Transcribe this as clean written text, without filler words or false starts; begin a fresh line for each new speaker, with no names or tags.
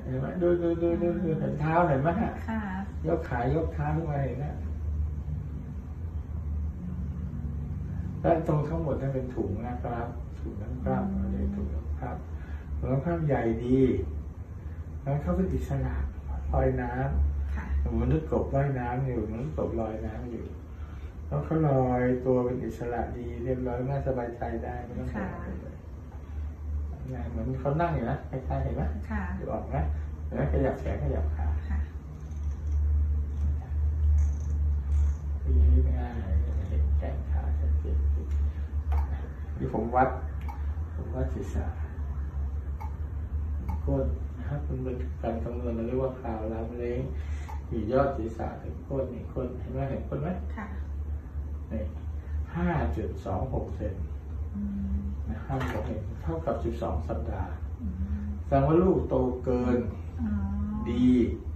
เห็นไหมดูเห็นเท้าเห็นไหมฮะ
ค่ะ
ยกขายกเท้าขึ้นมาเห็นนะด้านตรงทั้งหมดนั่นเป็นถุงนะครับถุงน้ำกล้ามอะไรถุงน้ำกล้ามถุงน้ำกล้ามใหญ่ดีแล้วเขาเป็นอิสระลอยน้ำเหมือนนึกกบว่ายน้ำอยู่เหมือนกบลอยน้ำอยู่แล้วเขาลอยตัวเป็นอิสระดีเรียบร้อยน่าสบายใจได้ไม่ต้องห่วงเลยเหมือนเขานั่งอยู่นะคล้ายๆเห็นไหมดูออกนะแล้วขยับแขนขยับขาที่ง่ายเห็นแขนขาชัดเจนที่ผมวัดศีรษะก้นนะครับมันเป็นการคำนวณเราเรียกว่าข่าวล้ำเล้งมียอดศีรษะถึงก้นนี่ก้นเห็นไหมเห็นก้นไหมนี่5.26 เซนนะครับผมเห็นเท่ากับ12 สัปดาห์แสดงว่าลูกโตเกินดี